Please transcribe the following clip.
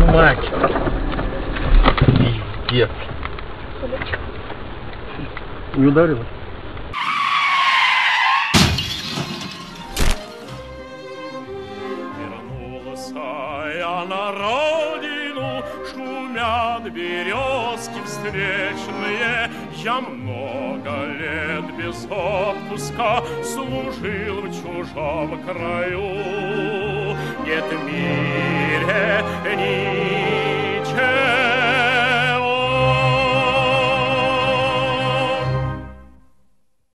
твою мать. Пиздец. Не ударила? Я на родину, шумят березки встречные. Я много лет без отпуска служил в чужом краю. Нет в мире ни